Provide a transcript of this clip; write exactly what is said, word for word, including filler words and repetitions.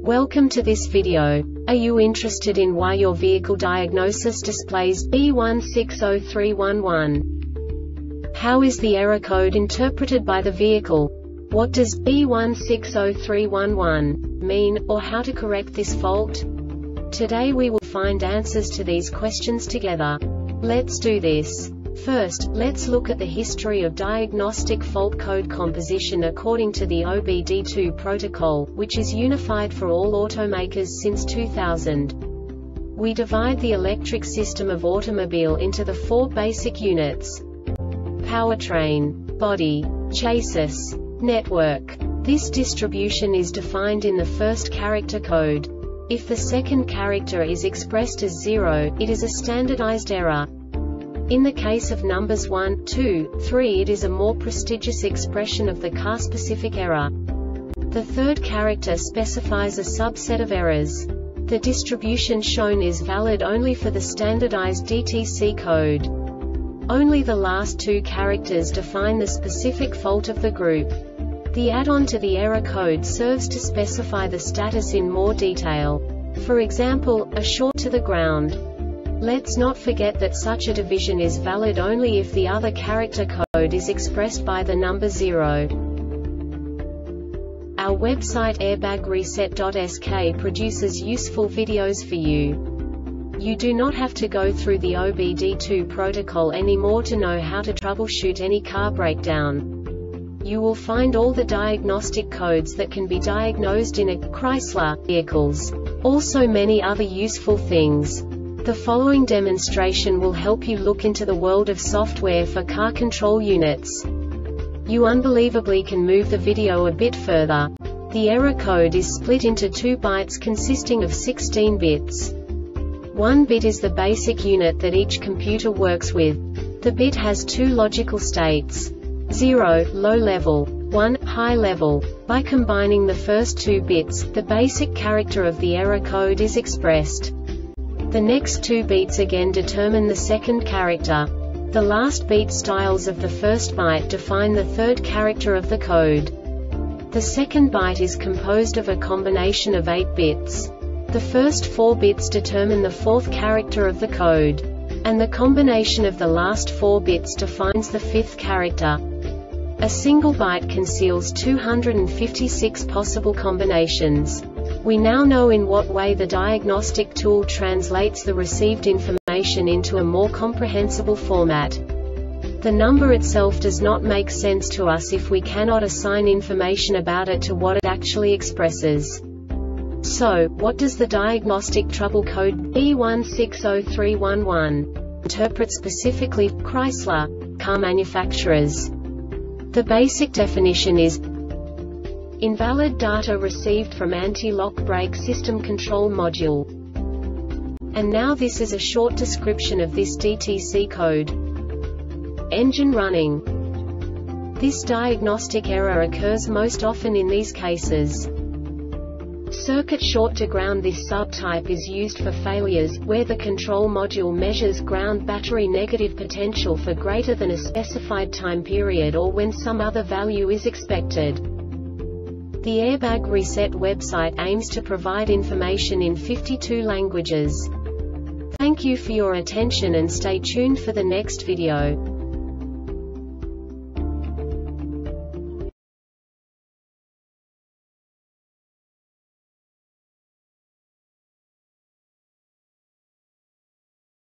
Welcome to this video. Are you interested in why your vehicle diagnosis displays B one six zero three one one? How is the error code interpreted by the vehicle? What does B one six zero three one one mean, or how to correct this fault? Today we will find answers to these questions together. Let's do this. First, let's look at the history of diagnostic fault code composition according to the O B D two protocol, which is unified for all automakers since two thousand. We divide the electric system of automobile into the four basic units: powertrain, body, chassis, network. This distribution is defined in the first character code. If the second character is expressed as zero, it is a standardized error. In the case of numbers one, two, three, it is a more prestigious expression of the car-specific error. The third character specifies a subset of errors. The distribution shown is valid only for the standardized D T C code. Only the last two characters define the specific fault of the group. The add-on to the error code serves to specify the status in more detail. For example, a short to the ground. Let's not forget that such a division is valid only if the other character code is expressed by the number zero. Our website airbag reset dot S K produces useful videos for you. You do not have to go through the O B D two protocol anymore to know how to troubleshoot any car breakdown. You will find all the diagnostic codes that can be diagnosed in a Chrysler vehicles. Also many other useful things. The following demonstration will help you look into the world of software for car control units. You unbelievably can move the video a bit further. The error code is split into two bytes consisting of sixteen bits. One bit is the basic unit that each computer works with. The bit has two logical states: zero, low level, one, high level. By combining the first two bits, the basic character of the error code is expressed. The next two beats again determine the second character. The last beat styles of the first byte define the third character of the code. The second byte is composed of a combination of eight bits. The first four bits determine the fourth character of the code. And the combination of the last four bits defines the fifth character. A single byte conceals two hundred fifty-six possible combinations. We now know in what way the diagnostic tool translates the received information into a more comprehensible format. The number itself does not make sense to us if we cannot assign information about it to what it actually expresses. So, what does the diagnostic trouble code B one six zero three one one interpret specifically for Chrysler car manufacturers? The basic definition is invalid data received from anti-lock brake system control module. And now this is a short description of this D T C code. Engine running. This diagnostic error occurs most often in these cases. Circuit short to ground. This subtype is used for failures, where the control module measures ground battery negative potential for greater than a specified time period or when some other value is expected. The Airbag Reset website aims to provide information in fifty-two languages. Thank you for your attention and stay tuned for the next video.